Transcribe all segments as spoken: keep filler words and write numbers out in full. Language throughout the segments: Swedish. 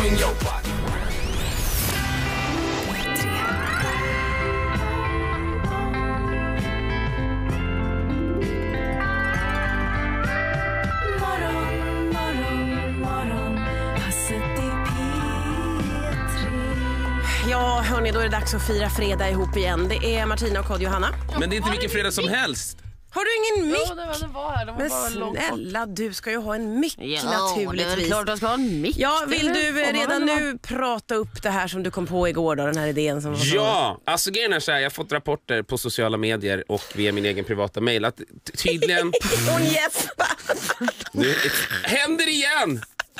swing your body. Ja, hörni, då är det dags att fira fredag ihop igen. Det är Martina och Kodjo Hanna. Men det är inte vilken fredag som helst. Har du ingen mick? Ja, det var, det var här. Det var Men bara långt snälla, du ska ju ha en mick, ja, naturligtvis. det är klart jag ska ha en mick. Ja, vill du det redan nu prata upp det här som du kom på igår då, den här idén som var så... Ja, alltså grejen är så här, jag har fått rapporter på sociala medier och via min egen privata mail att tydligen... Hon gäspar! Nu händer igen!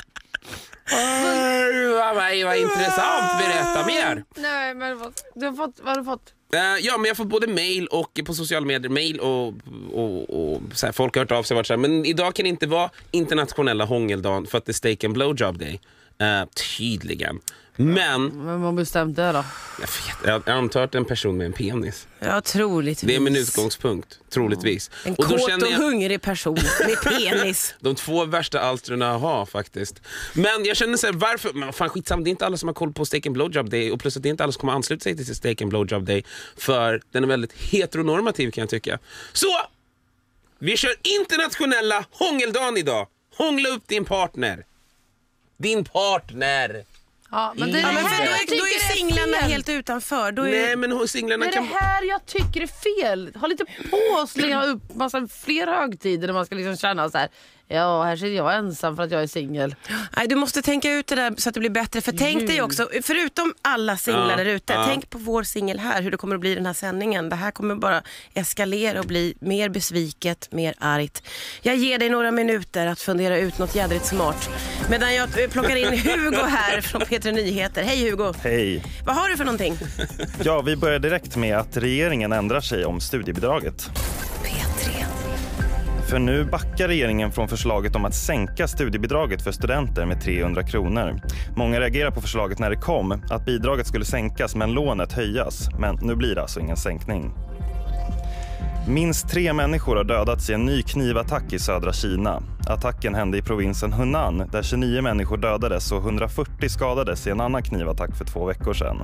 Oj, vad, vad intressant, berätta mer. Nej, men vad, du har fått, vad har du fått? Uh, ja, men jag har fått både mail och på sociala medier, mail och, och, och så här, folk har hört av sig vart så här, men idag kan det inte vara internationella hångeldagen för att det är steak and blowjob day. Uh, tydligen. Men Men vad bestämt det då? jag vet, jag antar att en person med en penis. Ja, troligtvis. Det är min utgångspunkt, troligtvis. En och då kåt känner och jag hungrig person med penis. de två värsta alstrarna att ha faktiskt. Men jag känner så här, varför, men fan skitsamma, det är inte alla som har koll på steak and blowjob day, och plus att det är inte alla som kommer ansluta sig till steak and blowjob day, för den är väldigt heteronormativ kan jag tycka. Så vi kör internationella hångeldagen idag. Hångla upp din partner. Din partner. Ja, men det är Ja, men det för här då jag är, då tycker är singlarna fel. helt utanför. Då är... Nej, men singlarna Det är kan... det här jag tycker är fel. Ha lite på och slänga upp massa fler högtider där man ska liksom känna så här. Ja, här sitter jag ensam för att jag är singel. Nej, du måste tänka ut det där så att det blir bättre. För tänk Mm. dig också, förutom alla singlar Ja, där ute, ja. tänk på vår singel här, hur det kommer att bli den här sändningen. Det här kommer bara eskalera och bli mer besviket, mer argt. Jag ger dig några minuter att fundera ut något jädrigt smart. Medan jag plockar in Hugo här från P tre Nyheter. Hej Hugo! Hej. Vad har du för någonting? Ja, vi börjar direkt med att regeringen ändrar sig om studiebidraget. P tre. För nu backar regeringen från förslaget om att sänka studiebidraget för studenter med trehundra kronor. Många reagerar på förslaget när det kom, att bidraget skulle sänkas men lånet höjas. Men nu blir det alltså ingen sänkning. Minst tre människor har dödats i en ny knivattack i södra Kina. Attacken hände i provinsen Hunan där tjugonio människor dödades och hundrafyrtio skadades i en annan knivattack för två veckor sedan.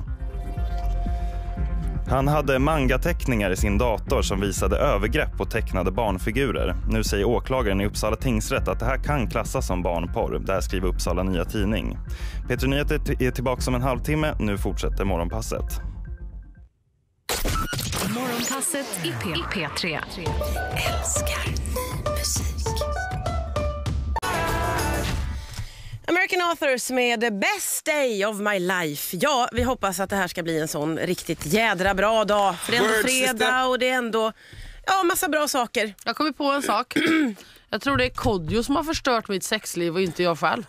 Han hade mangateckningar i sin dator som visade övergrepp på tecknade barnfigurer. Nu säger åklagaren i Uppsala tingsrätt att det här kan klassas som barnporr. Det här skriver Uppsala Nya Tidning. P tre Nyheter är tillbaka om en halvtimme. Nu fortsätter morgonpasset. Morgonpasset i P tre. Älskar ny musik. American Authors med The Best Day of My Life. Ja, vi hoppas att det här ska bli en sån riktigt jädra bra dag. För det är ändå Word, fredag sister. och det är ändå ja, massa bra saker. Jag kommer på en sak. Jag tror det är Kodjo som har förstört mitt sexliv och inte jag själv.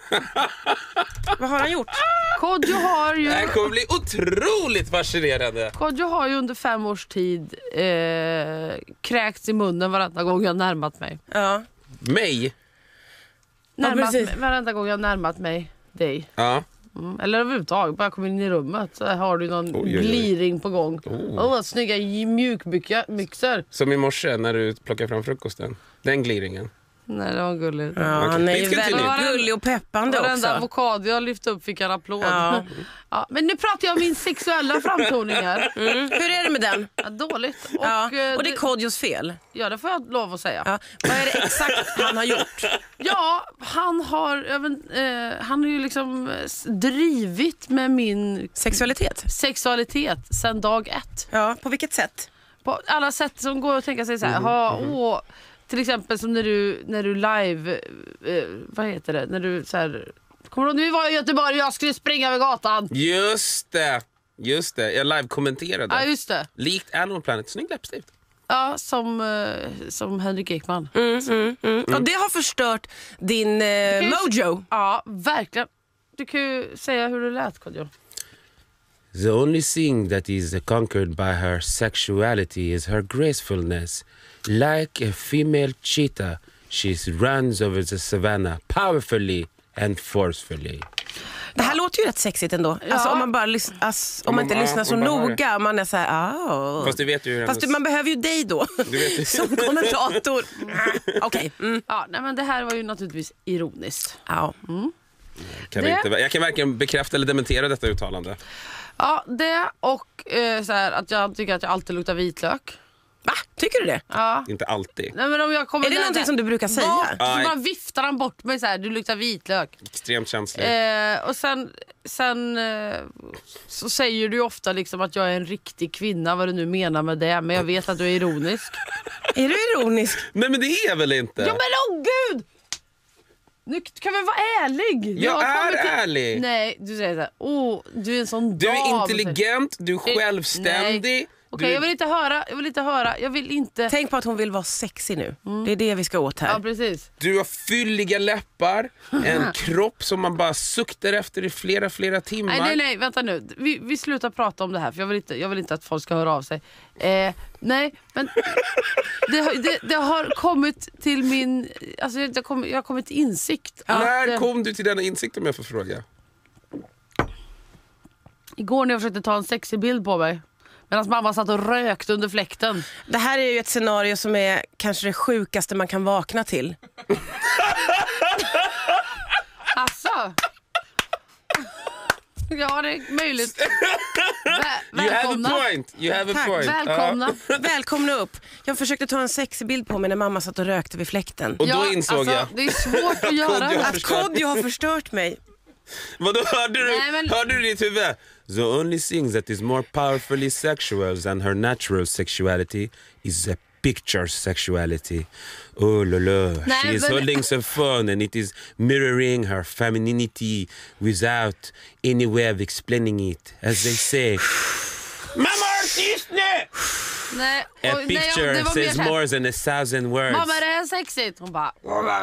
Vad har han gjort? Kodjo har ju... Det här kommer bli otroligt fascinerande. Kodjo har ju under fem års tid eh, kräkts i munnen varenda gång jag närmat mig. Ja. Mig? Närmat, precis. mig- varenda gång jag närmat mig dig. Ja. Mm. Eller överhuvudtaget, bara kommer in i rummet så har du någon Oj, oj, oj. gliring på gång. Åh, Oh. oh. vad snygga mjukbyxor. Som i morse när du plockar fram frukosten. Den gliringen. Nej, det var gulligt. Ja, Okej. han är ju Vi ska till väldigt nu. gullig och peppande Varenda också. avokado jag lyfte upp fick en applåd. Ja. Ja, men nu pratar jag om min sexuella framtoningar. Mm. Hur är det med den? Ja, dåligt. Och, Ja. eh, Och det är Kodjos fel. Ja, det får jag lov att säga. Ja. Vad är det exakt han har gjort? Ja, han har, jag vet, eh, han har ju liksom eh, s- drivit med min Sexualitet? sexualitet sedan dag ett. Ja, på vilket sätt? På alla sätt som går att tänka sig så här. Ha, åh, till exempel som när du, när du live, eh, vad heter det, när du så här, kommer du ihåg, nu var jag i Göteborg och jag skulle springa över gatan. Just det. Just det. Jag live-kommenterade. Ja, just det. Likt Animal Planet. Snygg läppstift. Ja, som, eh, som Henrik Ekman. Mm, mm, mm. Och det har förstört din eh, mojo. Ja, verkligen. Du kan ju säga hur det lät, Kodjo. The only thing that is conquered by her sexuality is her gracefulness. Like a female cheetah, she runs over the savannah powerfully and forcefully. Det här låter ju rätt sexigt ändå. Ja. Alltså om man bara lys- ass, om man inte Ja, lyssnar så om man bara hör noga, man är så här, ah. Fast du vet ju hur Fast du, hennes- man behöver ju dig då Du vet ju. som kommentator. Okej. Mm. Ja, nej, men det här var ju naturligtvis ironiskt. Ja. Kan Det- inte, jag kan varken bekräfta eller dementera detta uttalande. Ja, det och eh, så här, att jag tycker att jag alltid luktar vitlök. Va? Tycker du det? Ja. Inte alltid. Nej, men om jag kommer Är det där- någonting som du brukar säga? Bort, så Nej. bara viftar han bort mig så här, du luktar vitlök. Extremt känslig. Eh, och sen, sen eh, så säger du ju ofta liksom att jag är en riktig kvinna, vad du nu menar med det. Men jag vet att du är ironisk. Är du ironisk? Nej men det är väl inte? Ja men åh gud! Nu kan vi vara ärlig. Jag har är kommit till- ärlig. Nej, du säger såhär, åh du är en sån Du är dam. intelligent, du är självständig. Okej, du... jag vill inte höra, jag vill inte höra, jag vill inte... Tänk på att hon vill vara sexig nu. Det är det vi ska åt här. Ja precis. Du har fylliga läppar, en kropp som man bara suktar efter i flera, flera timmar. Nej, nej, nej, vänta nu. Vi, vi slutar prata om det här för jag vill inte, jag vill inte att folk ska höra av sig. Eh, nej, men det, har- det, det har kommit till min... Alltså jag, jag, kom, jag har kommit till insikt. att, När eh, kom du till denna insikt om jag får fråga? Igår när jag försökte ta en sexig bild på mig medan mamma satt och rökte under fläkten. Det här är ju ett scenario som är kanske det sjukaste man kan vakna till. Alltså. Ja, det är möjligt. Vä- You have a välkomna. point. You have a Tack. point. Välkomna. Välkomna upp. Jag försökte ta en sexig bild på mig när mamma satt och rökte vid fläkten. Och då insåg alltså, jag. Det är svårt att göra. Kodjo. Att Kodjo har förstört mig. Vadå, hörde du, Nej, men- hörde du i ditt huvud? The only thing that is more powerfully sexual than her natural sexuality is a picture sexuality. Oh la la, Nej, she is men- holding a phone and it is mirroring her femininity without any way of explaining it. As they say. Mamma, tyst nu! Nej, A och- nej, picture det var mer says så här, more than a thousand words. mamma, är det här sexigt? Hon bara...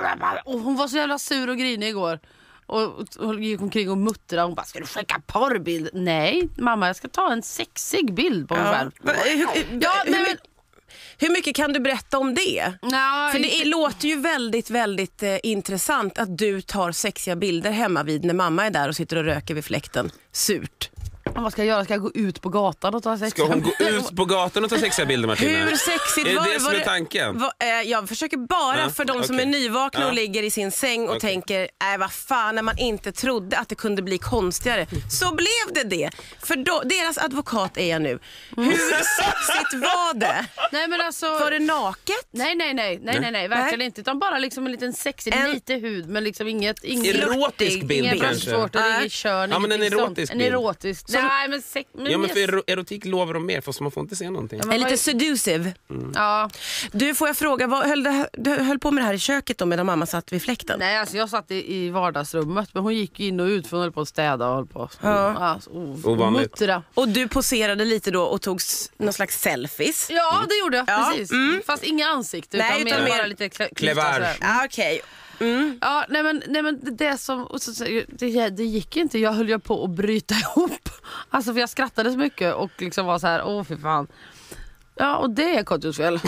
Och hon var så jävla sur och grinig igår. Och, och gick omkring och muttrade. Hon bara, ska du skicka porrbild? Nej, mamma, jag ska ta en sexig bild på mig Ja. själv. Va- Hur, hur, Ja, hur, nej, my- men- hur mycket kan du berätta om det? Nej, För det är, låter ju väldigt, väldigt eh, intressant att du tar sexiga bilder hemma vid när mamma är där och sitter och röker vid fläkten. Surt. vad ska jag göra? Ska jag gå ut på gatan och ta sex? Ska hon gå ut på gatan och ta sexiga bilder, Martina? Hur sexigt Är det var det som var är tanken? Var, eh, jag försöker bara Ja, för de som okej. är nyvakna Ja. och ligger i sin säng och Okej. tänker, nej vad fan, när man inte trodde att det kunde bli konstigare. Så blev det det. För då, deras advokat är jag nu. Hur sexigt var det? Nej men alltså... Var det naket? Nej, nej, nej, nej, nej, nej, verkligen Nej. inte. Utan bara liksom en liten sexig, En- lite hud, men liksom inget... inget Erotisk bild ingen kanske? bröstvårtor, Nej. inget kön, Ja, men en ingenting sånt. erotisk En bild. erotisk. Nej, men, sex, men, Ja, men yes. för ero- erotik lovar de mer, för man får inte se någonting. Ja, men En vad- lite seducive. Ja. Du, får jag fråga, vad höll, det, du höll på med det här i köket då medan mamma satt vid fläkten? Nej, alltså jag satt i, i vardagsrummet, men hon gick in och ut för hon höll på att städa och höll på. Ja. Alltså, oh, Ovanligt. muttra. Och du poserade lite då och tog s- någon slags selfies? Ja, det gjorde jag. Ja, Precis. mm. Fast inga ansikte, Nej, utan, utan mer mer bara lite klä- Cleavage. klyfta sådär. Ja, okej. Mm. Ja, nej men, nej men det- det som, och så, så- det, det gick inte, jag höll ju på att bryta ihop. Alltså för jag skrattade så mycket och liksom var så här, åh fy fan. Ja, och det är Kodjos fel.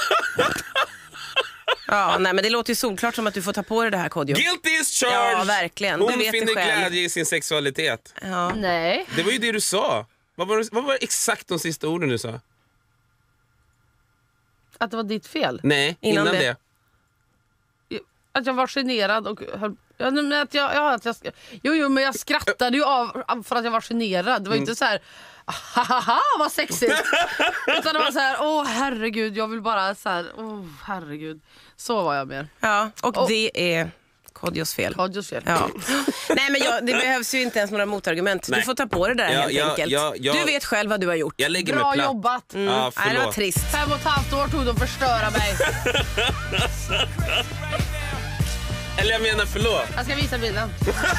Ja, nej, men det låter ju solklart som att du får ta på dig det här, Kodjo. Guilty is charged! Ja, verkligen. Du Hon vet det finner själv. glädje i sin sexualitet. Ja. Nej. Det var ju det du sa. Vad var, det, vad var exakt de sista orden du sa? Att det var ditt fel. Nej, innan, Innan det. det. Att jag var generad och höll, ja, men att jag, ja, att jag, sk- jo, jo, men jag skrattade ju av av- för att jag var generad. Det var inte så här, haha vad sexigt. Utan det var så här, åh herregud, jag vill bara så här, åh herregud. Så var jag mer. Ja, och, Och- det är Kodjos fel. Kodjos fel. Ja. Nej, men jag, det behövs ju inte ens några motargument. Nej. Du får ta på det där Ja, helt ja, enkelt. ja, ja. Du vet själv vad du har gjort. Jag lägger Bra mig platt. jobbat. Ja, Nej, det var förlåt. trist. Fem och ett halvt år tog de att förstöra mig. Eller jag menar förlåt. Jag ska visa bilden.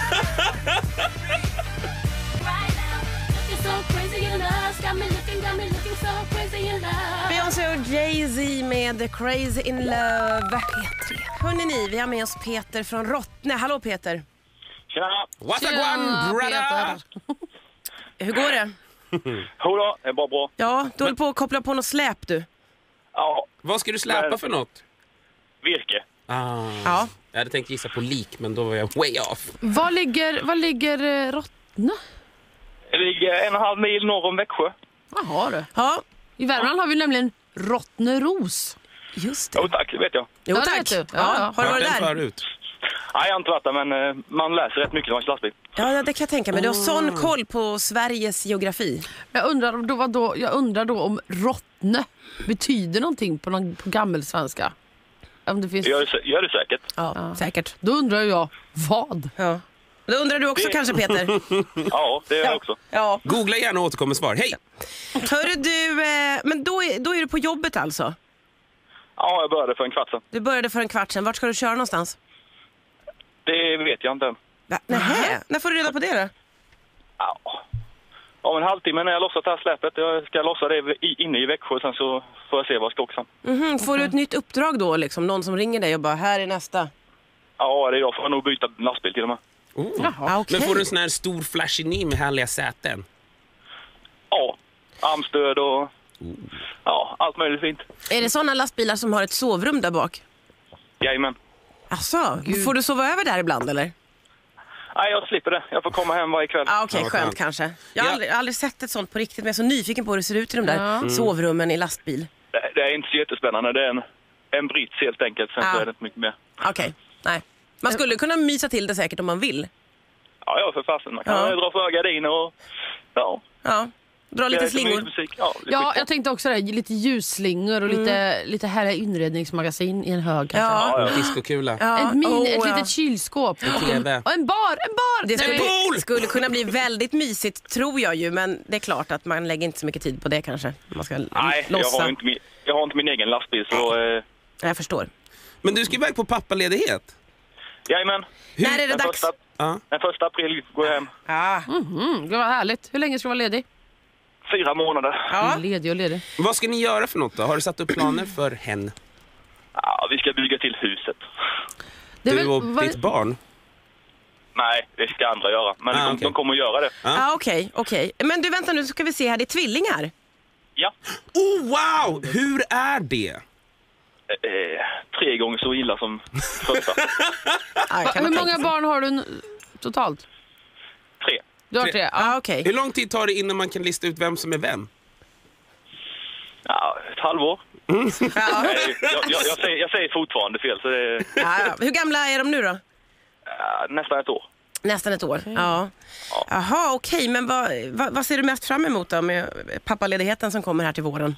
Beyoncé och Jay-Z med Crazy in Love. P tre. Hörrni ni, vi har med oss Peter från Rottne. Hallå Peter. Tjena! What a Tjena, one, brother! Peter. Hur går det? Jodå, det är bara bra. Ja, du håller på att koppla på något släp du. Ja, Vad ska du släpa Men- för något? virke. Ah. Ja. Jag hade tänkt gissa på lik, men då var jag way off. Var ligger, var ligger eh, Rottne? Det ligger en och en halv mil norr om Växjö. Jaha du. Ja, I Värmland har vi nämligen Rottneros. just det. Jo tack, det vet jag. Jo Ja, det tack. vet du. Ja, Ja, ja. har du Hört varit den där? förut. Nej, jag har inte varit där, men eh, man läser rätt mycket om lastbil. Ja, det kan jag tänka mig. Du har sån koll på Sveriges geografi. Jag undrar, då, vad då, jag undrar då om Rottne betyder någonting på, någon, på gammelsvenska. Om det finns... Gör det, gör det säkert. Ja, ja, säkert. Då undrar jag, vad? Ja. Då undrar du också Det- kanske, Peter? Ja, det är jag också. Ja. Googla gärna och återkom med svar. Hej! Hörru du, eh, men då är, då är du på jobbet alltså? Ja, jag började för en kvart sedan. Du började för en kvart sedan. Vart ska du köra någonstans? Det vet jag inte än. Va? Nähä, när får du reda på det då? Ja. Om en halvtimme när jag lossat det här släpet. Jag ska lossa det i, inne i Växjö, sen så får jag se vad jag ska åka sen. Mhm, får du ett nytt uppdrag då liksom? Någon som ringer dig och bara, här är nästa. Ja, det är jag. Får nog byta lastbil till och med. Oh. Ah, okej. Men får du en sån här stor flashig ny med härliga säten? Ja, armstöd och ja, allt möjligt fint. Är det sådana lastbilar som har ett sovrum där bak? Jajamän. Asså, får du sova över där ibland eller? Nej, jag slipper det. Jag får komma hem varje kväll. Ah, Okej, Ja, vad skönt skönt. kanske. Jag har Ja. aldrig, aldrig sett ett sånt på riktigt, men jag är så nyfiken på hur det ser ut i de där sovrummen i lastbil. Det, det är inte så jättespännande. Det är en, en brits helt enkelt. Sen Ah. så är det inte mycket mer. Okej, nej. Man skulle kunna mysa till det säkert om man vill. Ja, ja, för fasen. Man kan Ja. dra för gardiner och ja. Ja, dra Det lite är slingor. musik. Ja, det är Ja, skitbra. jag tänkte också det. Lite ljusslingor och lite, lite härliga inredningsmagasin i en hög. kanske. Ja. En diskokula. Ja. Ett, min, Oh, ett ja. litet kylskåp. En T V. Och en bar, en bar! Det skulle, Nej. skulle kunna bli väldigt mysigt, tror jag ju. Men det är klart att man lägger inte så mycket tid på det kanske. Man ska Nej, jag lossa. har, inte min, jag har inte min egen lastbil, så eh, Jag förstår. Men du ska iväg på pappaledighet. jajamän. När är det Den dags? första, Ja. den första april går jag hem. Ah. Mm, det var härligt. Hur länge ska du vara ledig? Fyra månader. Ja. Ledig och ledig. Vad ska ni göra för något då? Har du satt upp planer för hen? Ja, vi ska bygga till huset. Det är Du väl- och vad- ditt barn? Nej, det ska andra göra. Men Ah, de, okej. de kommer att göra det. Ja, okej, okej. Men du, vänta nu, så ska vi se här. Det är tvillingar. Ja. Oh wow! Hur är det? Eh, tre gånger så illa som första. Ja, kan Hur man många tänka sig. barn har du n- totalt? Tre. Du har Tre. tre? Ja. Ja, okej. Hur lång tid tar det innan man kan lista ut vem som är vem? Ja, ett halvår. Ja. Nej, jag, jag, jag, säger, jag säger fortfarande fel, så det är Ja, ja. Hur gamla är de nu då? ja, nästan ett år. Nästan ett år. Ja. Jaha, okej. Men vad, vad, vad ser du mest fram emot då med pappaledigheten som kommer här till våren?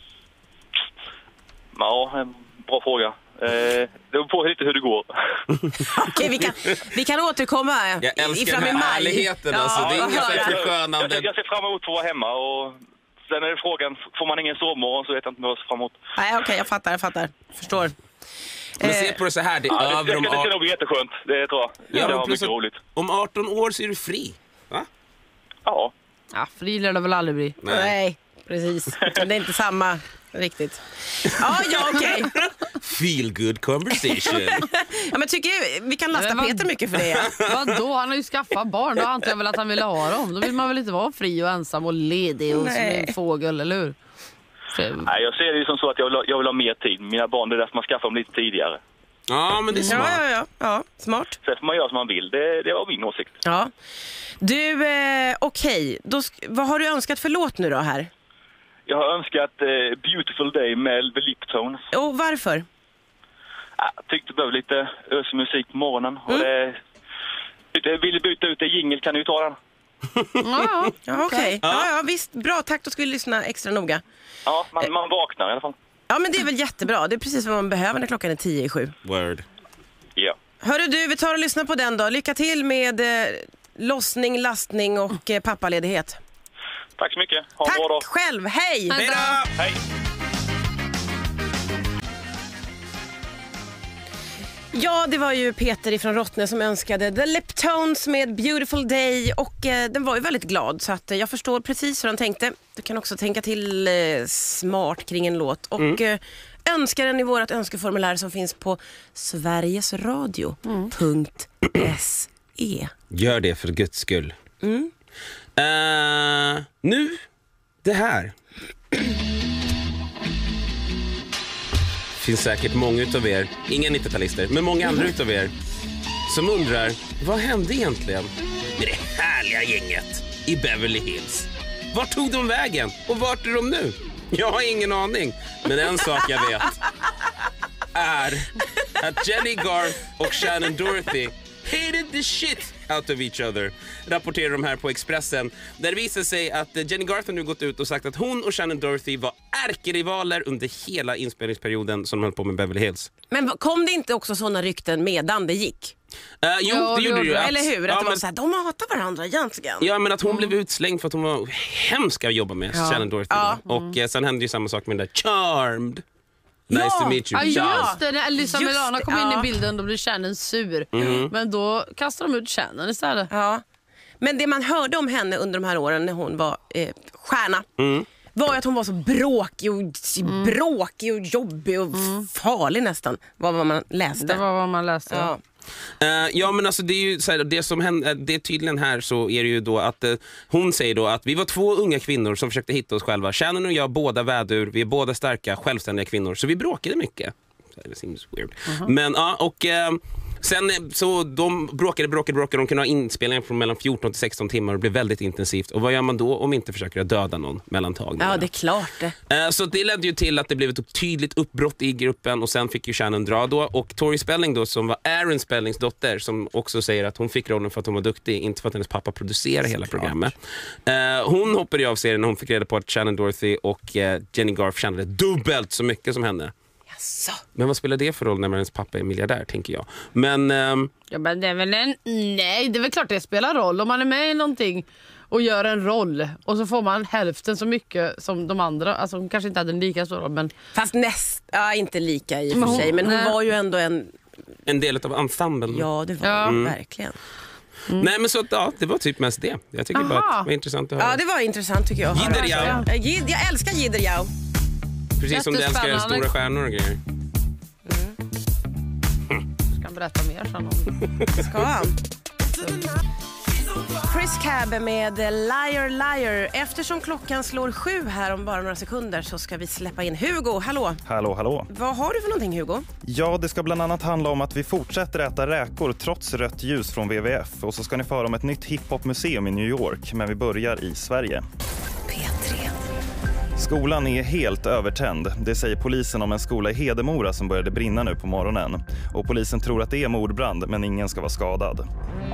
Ja, en bra fråga. Eh, det beror på lite hur det går. Okej, vi kan, vi kan återkomma Jag i, älskar fram i den här maj. ärligheten, alltså. Det är vad inget höra. sätt för- jag, Förskönande. jag, jag ser fram emot att vara hemma, och sen är det frågan, får man ingen sovmorgon så vet jag inte vad jag ser fram emot. Nej, okej, jag fattar, jag fattar. Förstår. Men se på det så här, det är Ja, det, över det, om det ska arton... nog bli jätteskönt, det tror jag. Ja, det men var plus mycket att roligt. om arton år så är du fri. Va? Ja, Ja, fri lär det väl aldrig bli. Nej, precis. Det är inte samma riktigt. Ja, ja, okej. Feel good conversation. Ja, men tycker jag, vi kan lasta Men vad- Peter mycket för det. Vadå? Han har ju skaffat barn. Då antar jag väl att han ville ha dem. Då vill man väl inte vara fri och ensam och ledig och som Nej. en fågel, eller hur? För- nej, jag ser det ju som så att jag vill, ha, jag vill ha mer tid. Mina barn, det är därför man skaffar dem lite tidigare. Ja, men det är smart. Ja, ja, ja, ja. Smart. Sen får man göra som man vill, det, det var min åsikt. Ja. Du, eh, okej. Då sk- vad har du önskat för låt nu då här? Jag har önskat eh, Beautiful Day med The Liptones. Och varför? Ja, jag tyckte det behövde lite ösig musik på morgonen. Och det, det, vill du byta ut det jingel kan du ju ta den. Ja, ja. Ja, okej. Ja, ja, visst. Bra, tack. Då ska vi lyssna extra noga. Ja, man, man vaknar i alla fall. Ja, men det är väl jättebra. Det är precis vad man behöver när klockan är tio i sju. Word. Ja. Hörru du, vi tar och lyssnar på den då. Lycka till med eh, lossning, lastning och eh, pappaledighet. Tack så mycket. Ha en bra dag. Tack själv. Hej! Hej då. Hej. Ja, det var ju Peter ifrån Rottne som önskade The Liptones med Beautiful Day, och eh, den var ju väldigt glad, så att, eh, jag förstår precis hur han tänkte. Du kan också tänka till eh, smart kring en låt och Mm. eh, önska den i vårt önskeformulär som finns på sverigesradio punkt se. Gör det för Guds skull. Mm. Eh, nu, det här. Finns säkert många utav er, inga nittio-talister, men många andra utav er som undrar, vad hände egentligen med det härliga gänget i Beverly Hills? Vart tog de vägen och vart är de nu? Jag har ingen aning, men en sak jag vet är att Jenny Garth och Shannon Doherty hated the shit out of each other, rapporterar de här på Expressen. Där det visar sig att Jenny Garth har nu gått ut och sagt att hon och Shannon Doherty var ärkerivaler under hela inspelningsperioden som de höll på med Beverly Hills. Men kom det inte också sådana rykten medan det gick? Uh, jo, ja, det gjorde det ju. Eller hur? Att ja, det var men, så här, de hatar varandra egentligen. Ja, men att hon mm. blev utslängd för att hon var hemsk att jobba med, ja. Shannon Doherty. Ja. Och mm. sen hände ju samma sak med den där Charmed. Nice ja. to meet you. Ja, just det. När Elisa Just Milana kom det, in ja. i bilden, då blev Shannon sur. Mm. Men då kastade de ut Shannon istället. Ja. Men det man hörde om henne under de här åren när hon var eh, stjärna Mm. var att hon var så bråkig och, mm. bråkig och jobbig och mm. farlig nästan. Vad var man läste. Det var vad man läste. Ja. Uh, ja, men alltså det är ju så här, det som hände, det är tydligen här så är det ju då att uh, hon säger då att vi var två unga kvinnor som försökte hitta oss själva. Shannon och jag, båda vädur, vi är båda starka, självständiga kvinnor, så vi bråkade mycket. Det seems weird. Uh-huh. Men ja, uh, och uh, sen så de bråkade, bråkade, bråkade. De kunde ha inspelningar från mellan fjorton till sexton timmar och det blev väldigt intensivt. Och vad gör man då om inte försöker döda någon mellan tagningarna? Ja, det är klart det. Uh, så det ledde ju till att det blev ett tydligt uppbrott i gruppen och sen fick ju Shannon dra då. Och Tori Spelling då, som var Aaron Spellings dotter, som också säger att hon fick rollen för att hon var duktig, inte för att hennes pappa producerade hela programmet. Uh, hon hoppade ju av serien när hon fick reda på att Shannon Doherty och uh, Jenny Garth tjänade dubbelt så mycket som henne. Jaså. Men Men vad spelar det för roll när hennes pappa är miljardär, tänker jag. Men... Um... Ja, men det är väl en... Nej, det är väl klart det spelar roll. Om man är med i någonting och gör en roll och så får man hälften så mycket som de andra. Alltså hon kanske inte hade en lika stor roll, men... Fast näst... Ja, inte lika i och för hon, sig. Men hon nej. var ju ändå en... En del av ensemblen. Ja, det var ja. mm. verkligen. Mm. Nej, men så ja, det var typ mest det. Jag tycker Aha. bara att det var intressant att höra. Ja, det var intressant tycker jag. Jidderjau. Ja. Jid, jag älskar Jidderjau. Precis som du älskar Jättespännande. stora stjärnor och grejer. Jag kan berätta mer sen om... Ska han? Chris Cab med Liar Liar. Eftersom klockan slår sju här om bara några sekunder så ska vi släppa in Hugo. Hallå. Hallå, hallå. Vad har du för någonting, Hugo? Ja, det ska bland annat handla om att vi fortsätter äta räkor trots rött ljus från W W F. Och så ska ni få höra om ett nytt hiphopmuseum i New York. Men vi börjar i Sverige. P tre. Skolan är helt övertänd. Det säger polisen om en skola i Hedemora som började brinna nu på morgonen. Och polisen tror att det är mordbrand, men ingen ska vara skadad.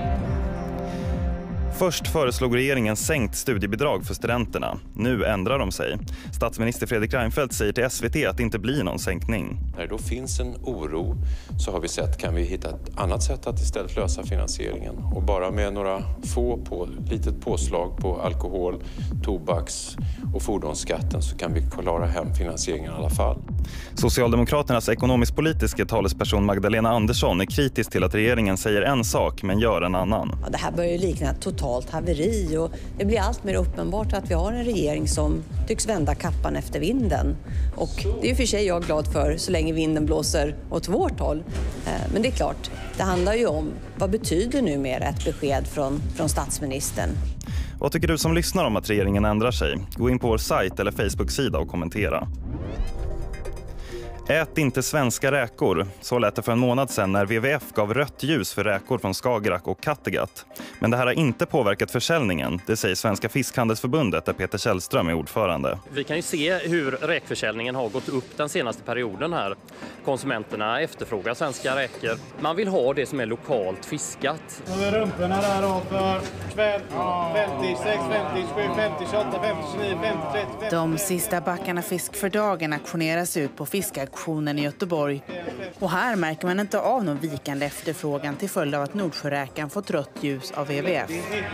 Först föreslog regeringen sänkt studiebidrag för studenterna. Nu ändrar de sig. Statsminister Fredrik Reinfeldt säger till S V T att det inte blir någon sänkning. När det då finns en oro så har vi sett, kan vi hitta ett annat sätt att istället lösa finansieringen. Och bara med några få på litet påslag på alkohol, tobaks och fordonsskatten så kan vi klara hem finansieringen i alla fall. Socialdemokraternas ekonomisk-politiska talesperson Magdalena Andersson är kritisk till att regeringen säger en sak men gör en annan. Ja, det här börjar ju likna ett totalt haveri och det blir allt mer uppenbart att vi har en regering som tycks vända kappan efter vinden. Och det är ju för sig jag glad för så länge vinden blåser åt vårt håll. Men det är klart, det handlar ju om vad betyder nu mer ett besked från, från statsministern. Vad tycker du som lyssnar om att regeringen ändrar sig? Gå in på vår sajt eller Facebook-sida och kommentera. Ät inte svenska räkor. Så lät det för en månad sedan när W W F gav rött ljus för räkor från Skagerrak och Kattegatt. Men det här har inte påverkat försäljningen. Det säger Svenska Fiskhandelsförbundet där Peter Källström är ordförande. Vi kan ju se hur räkförsäljningen har gått upp den senaste perioden här. Konsumenterna efterfrågar svenska räkor. Man vill ha det som är lokalt fiskat. Nu är rumporna där då för kväll. femtiosex, femtiosju, femtio, tjugoåtta, femtio, tjugonio, femtio, trettio, femtio. De sista backarna fisk för dagen auktioneras ut på fiskaktionen i Göteborg. Och här märker man inte av någon vikande efterfrågan till följd av att Nordsjöräkan fått rött ljus av W W F.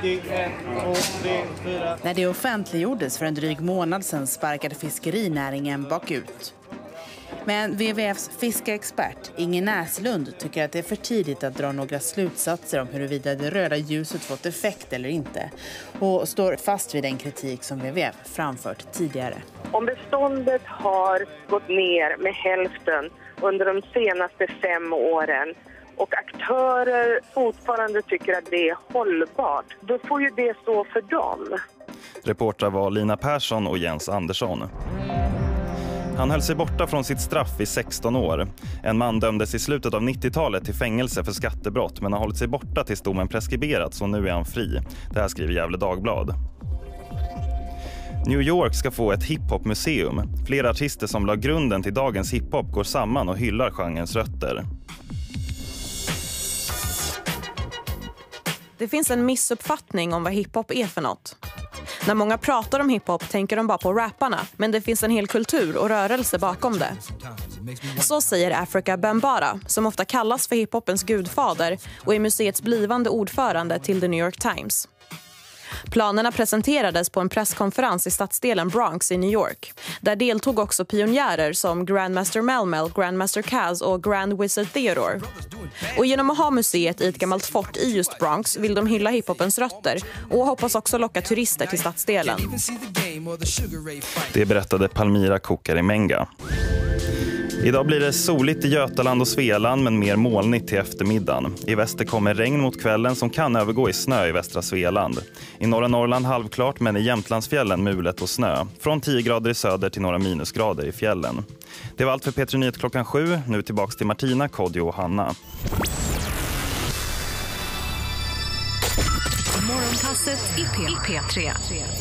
När det offentliggjordes för en dryg månad sedan sparkade fiskerinäringen bakut. Men W W Fs fiskeexpert Inge Näslund tycker att det är för tidigt att dra några slutsatser om huruvida det röda ljuset fått effekt eller inte. Och står fast vid den kritik som W W F framfört tidigare. Om beståndet har gått ner med hälften under de senaste fem åren och aktörer fortfarande tycker att det är hållbart, då får ju det stå för dem. Reportrar var Lina Persson och Jens Andersson. Han höll sig borta från sitt straff i sexton år. En man dömdes i slutet av nittiotalet till fängelse för skattebrott men har hållit sig borta tills domen preskriberats och nu är han fri. Det här skriver Gefle Dagblad. New York ska få ett hiphopmuseum. Flera artister som la grunden till dagens hiphop går samman och hyllar genrens rötter. Det finns en missuppfattning om vad hiphop är för något. När många pratar om hiphop tänker de bara på rapparna, men det finns en hel kultur och rörelse bakom det. Så säger Afrika Bambaataa, som ofta kallas för hiphopens gudfader och är museets blivande ordförande till The New York Times. Planerna presenterades på en presskonferens i stadsdelen Bronx i New York. Där deltog också pionjärer som Grandmaster Mel-Mel, Grandmaster Caz och Grand Wizard Theodore. Och genom att ha museet i ett gammalt fort i just Bronx vill de hylla hiphopens rötter och hoppas också locka turister till stadsdelen. Det berättade Palmira Kokarimenga. Idag blir det soligt i Götaland och Svealand men mer molnigt till eftermiddagen. I väster kommer regn mot kvällen som kan övergå i snö i västra Svealand. I norra Norrland halvklart men i Jämtlandsfjällen mulet och snö. Från tio grader i söder till några minusgrader i fjällen. Det var allt för P tre Nyhet klockan sju. Nu tillbaks till Martina, Kodjo och Hanna. Morgonpasset i P tre.